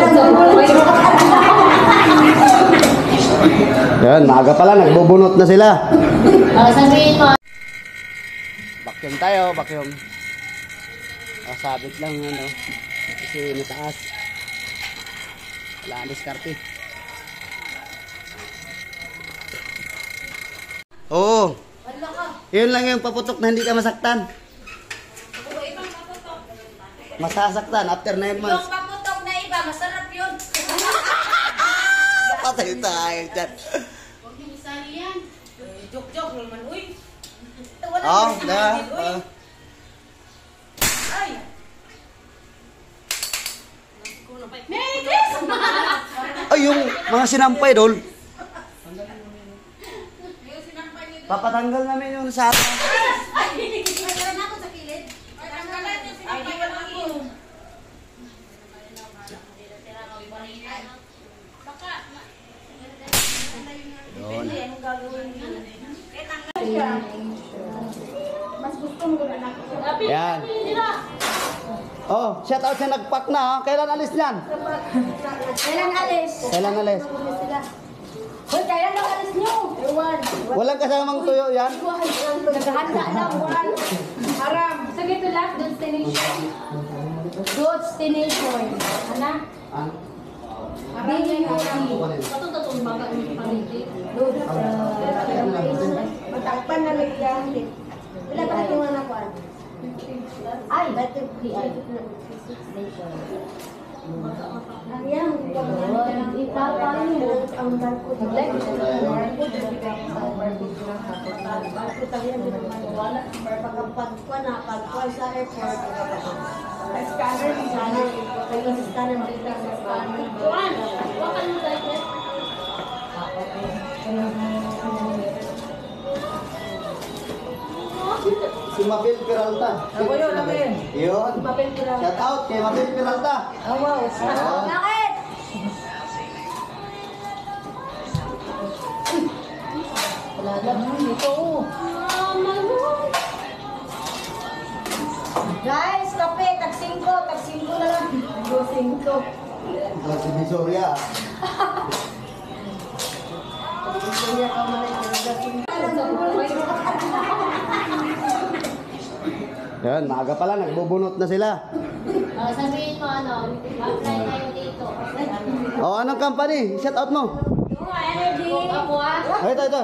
Yan, maaga pala, nagbubunot na sila. Sabihin mo. Vacuum tayo, vacuum. Sabit lang, ano. Kasi nataas. Wala ang diskarte. Oo. Yun lang yung paputok na hindi ka masaktan. Masasaktan after 9 months. Yung paputok na iba, masarap yun. Patay tayo dyan. Huwag yung isali yan. Joke-joke naman, uy. Oo, diba? Ay! Merry Christmas! Ay, yung mga sinampay, Dol. Papatanggal namin yung sa... Ay! Tanggalan ako sa kilid. Tanggalan yung sinampay ko lang yun. Yun. Mas gusto mo na ako. Yan. Oh, shout out sa nagpack na, ha? Kailan alis niyan? Kailan alis? Kailan alis? Hoy, kailan daw alis niyo? Ewan. Walang kasamang tuyo yan? Naghahanda lang, Juan. Haram. Sige to last destination. Destination. Ano? Haram yung haram. Patututong baga yung pangiti. Matakpan na may gahit. Wala ba yung anak ko? Ay, dati destination. Ayan, ipapaan mo ang barko. Barko tayo wala. Pagkapagpa na, pagkwa sa airport. Scanner, scanner. Kaya sa scanner, makita sa scanner. Juan, wakan mo tayo. Si Mabel Peralta. Ako yun, ako yun. Yun. Mabel Peralta. Shout out kay Mabel Peralta. Oh, wow. Bakit? Wala lang ito. Guys, kape, tag-5 na lang. Tag-5. Si Visoria. Yan, maaga pala, nagbubunot na sila. Sabihin mo apply tayo dito. Oh, anong company? Shout out mo. Energy. Ako Ay, ito.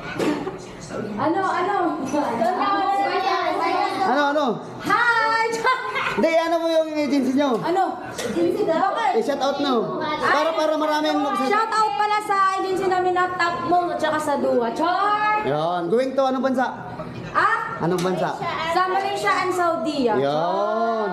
Ano? Hi! Hindi, ano mo yung agency nyo? Ano? Agency na? Bakit? Shout out no. Para maraming Shout out pala sa agency namin na Top Mall at saka sa Dua. Char! Yan, going to anong bansa? Anong bansa? Sa Malaysia and Saudi. Yan.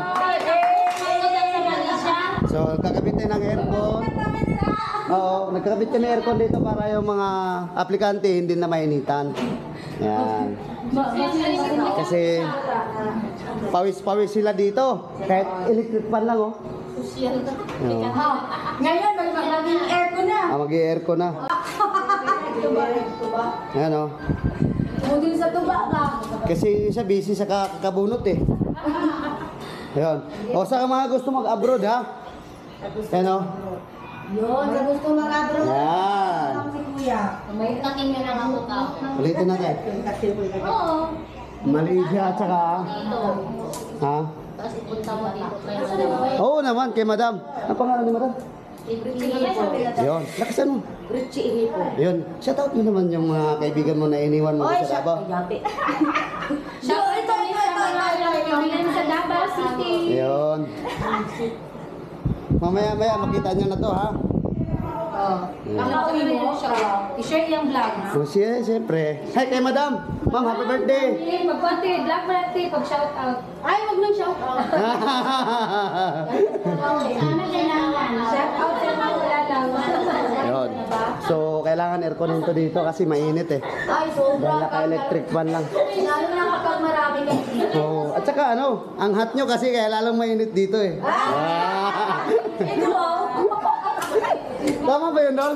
So, kakabit tayo ng aircon. Oo, nagkakabit kami aircon dito para yung mga aplikante hindi na mainitan. Yan. Kasi pawis-pawis sila dito. Kahit electric fan lang, oh. Ngayon, magiging aircon na. Mag-i-aircon na. Ayan, oh. Mungkin sa tuba ka. Kasi siya busy sa kakabunot, eh. Ayan. O, sa mga gusto mag-abroad, ha? Ayan, oh. Yun, sa gusto mag-abroad. Yan. Si Kuya. May taking na lang ako ka. Ulitin natin. Oo. Malaysia at saka... Dito. Ha? Tapos ipunta mo dito. Oo naman, kay madam. Ang pangalan ni madam? Yun. Lakasan mo. Richie Ihipo. Yun. Shout out mo naman yung mga kaibigan mo na iniwan mo sa Davao. Ito. Kaibigan sa Davao City. Yun. Mamaya makita nyo na to, ha? Ang nakuwi mo, i-share yung vlog. So, siyempre. Hi kay madam. Ma'am, happy birthday. Magkwante, vlog mo natin pag-shout out. Ay, wag nang shout out. Sana kailangan. Shout out sa mga wala lang. Yun. So, kailangan aircon to dito kasi mainit, eh. Ay, sobra. Dahil naka-electric fan lang. Lalo na kapag marami kang dito. Oh, at saka ang hot nyo kasi kaya lalong mainit dito, eh. Ito, oh. Tama ba yun, Dol?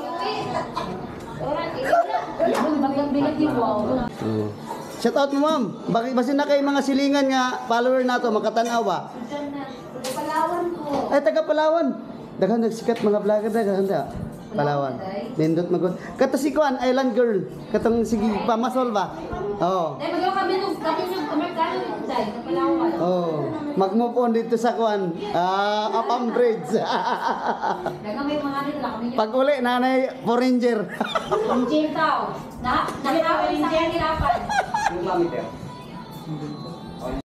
Shout out mo, ma'am. Bakit basin na kayo mga silingan nga follower na to, makatanaw ba? Palawan ko. Ay, taga Palawan. Daghang nagsikat mga vlogger daghang da. Palawan. Nindot magod. Kato si Kuan Island Girl. Katong sige pamasol ba? Oo. Dahil magawa kami nung Amerikano yung dahil sa Palawan. Oh, mag-move on dito sa Kuan. Upam Bridge. Dagang may mga rin lang kami. Pag uli, nanay, foreigner. Ang gym tao. Nakakawin sa kanila pa. Yung mami,